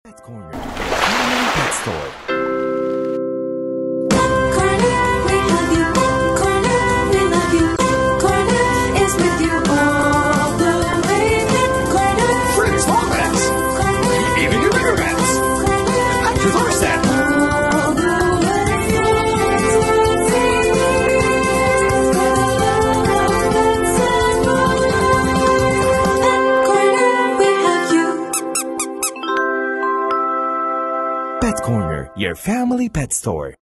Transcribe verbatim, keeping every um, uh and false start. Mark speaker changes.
Speaker 1: Pet Corner, Family Pet Store.
Speaker 2: Corner, we love you. Corner, we love you. Corner is with you all the way. Pet Corner.
Speaker 3: Free small pets, even your bigger pets. At your doorstep.
Speaker 2: All the way. Pet Corner, we have you.
Speaker 1: Pet Corner, your family pet store.